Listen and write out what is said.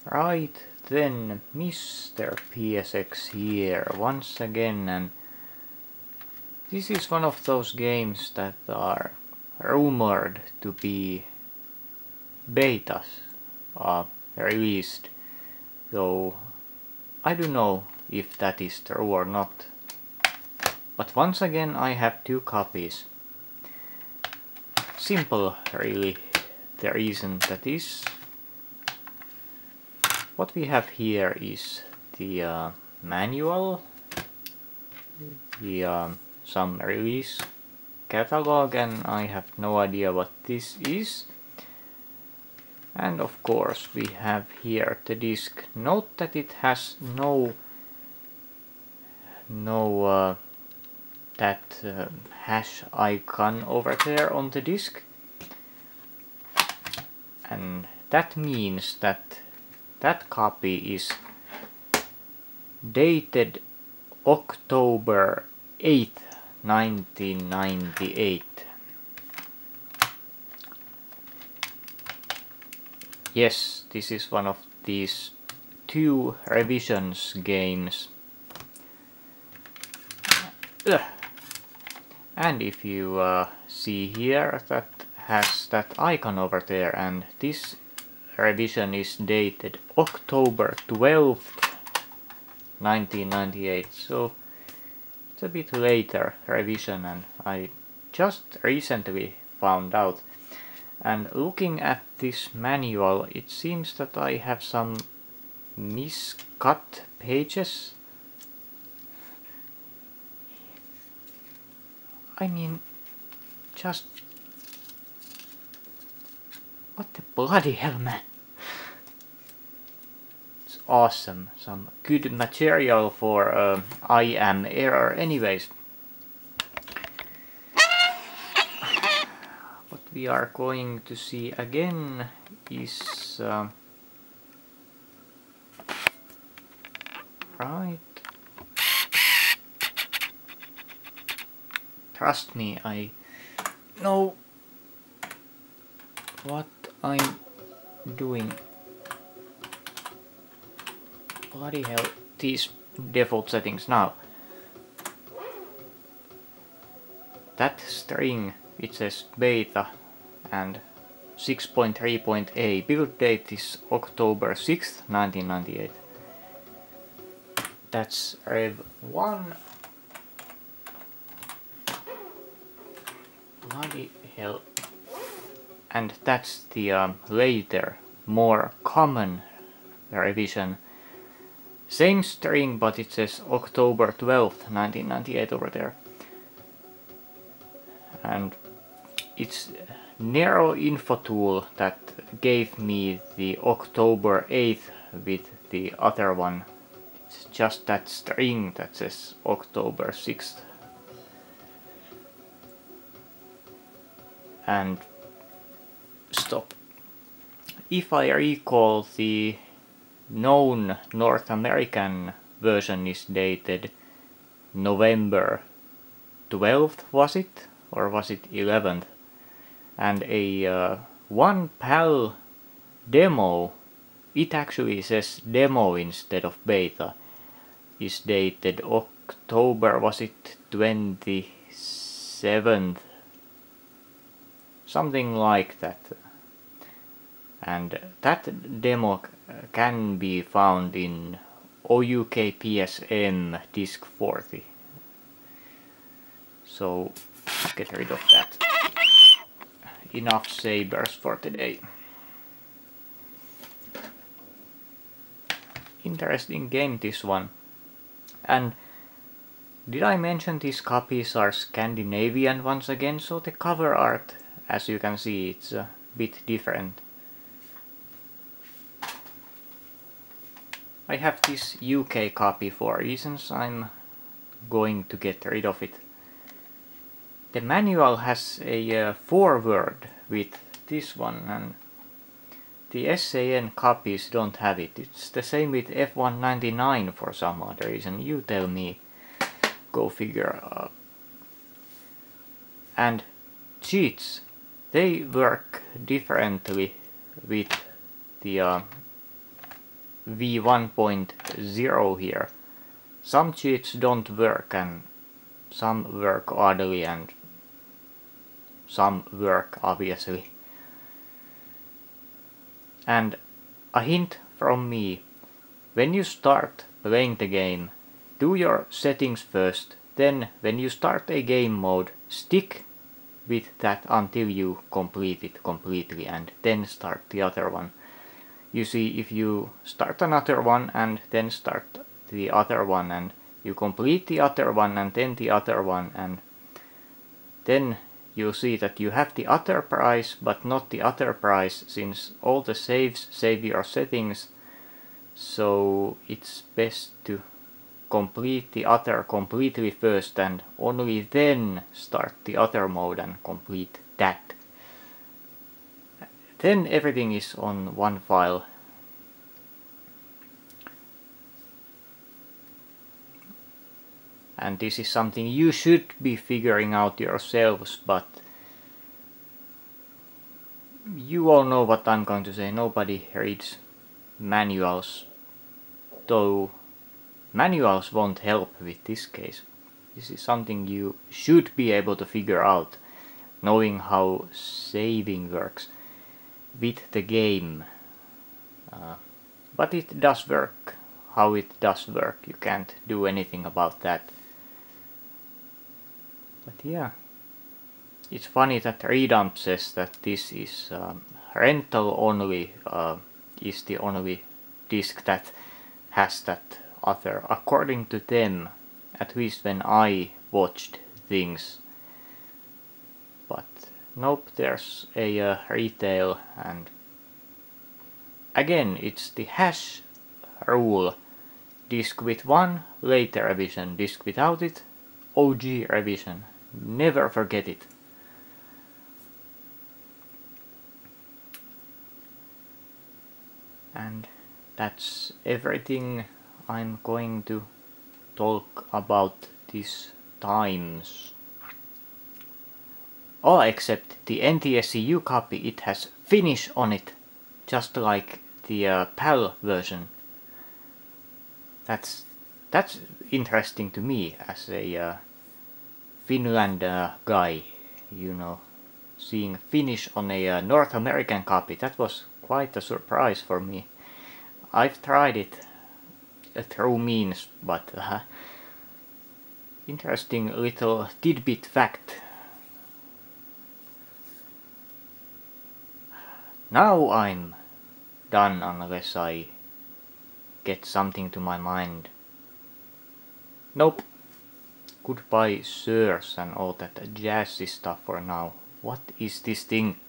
Right then, Mr. PSX here once again, and this is one of those games that are rumored to be betas released, though I don't know if that is true or not. But once again I have two copies. Simple, really, the reason that is. What we have here is the manual, some release catalog, and I have no idea what this is. And of course we have here the disc. Note that it has no hash icon over there on the disc, and that means that that copy is dated October 8th, 1998. Yes, this is one of these two revisions games. And if you see here, that has that icon over there, and this revision is dated October 12th, 1998, so it's a bit later revision, and I just recently found out. And looking at this manual, it seems that I have some miscut pages. I mean, just... what the bloody hell, man? It's awesome. Some good material for I am error. Anyways. What we are going to see again is... right. Trust me, I know what I'm doing. Bloody hell, these default settings now. That string, it says beta and 6.3.a. Build date is October 6th, 1998. That's Rev 1. Bloody hell. And that's the later, more common revision. Same string, but it says October 12th, 1998 over there. And it's Nero Info Tool that gave me the October 8th with the other one. It's just that string that says October 6th. And stop. If I recall, the known North American version is dated November 12th, was it? Or was it 11th? And a one PAL demo, it actually says demo instead of beta, is dated October, was it 27th? Something like that. And that demo can be found in OUK PSM Disk 40. So get rid of that. Enough sabers for today. Interesting game, this one. And did I mention these copies are Scandinavian once again? So the cover art, as you can see, it's a bit different. I have this UK copy for reasons I'm going to get rid of it. The manual has a foreword with this one, and the SAN copies don't have it. It's the same with F199 for some other reason. You tell me. Go figure. And cheats, they work differently with the v1.0 here. Some cheats don't work and some work oddly and some work obviously. And a hint from me, when you start playing the game, do your settings first, then when you start a game mode, stick with that until you complete it completely and then start the other one. You see, if you start another one and then start the other one and you complete the other one and then the other one, and then you'll see that you have the other price but not the other price, since all the saves save your settings. So it's best to complete the other completely first and only then start the other mode and complete that. Then everything is on one file. And this is something you should be figuring out yourselves, but you all know what I'm going to say. Nobody reads manuals, though manuals won't help with this case. This is something you should be able to figure out, knowing how saving works with the game. But it does work. How it does work, you can't do anything about that. But yeah, it's funny that redump says that this is rental only, is the only disc that has that author, according to them, at least when I watched things. But nope, there's a retail, and again it's the hash rule. Disc with one, later revision. Disc without it, OG revision. Never forget it. And that's everything I'm going to talk about this times. All except the NTSC copy, it has Finnish on it, just like the PAL version. That's interesting to me as a Finland guy, you know, seeing Finnish on a North American copy. That was quite a surprise for me. I've tried it through means, but interesting little tidbit fact. Now I'm done, unless I get something to my mind. Nope. Goodbye sirs and all that jazzy stuff for now. What is this thing?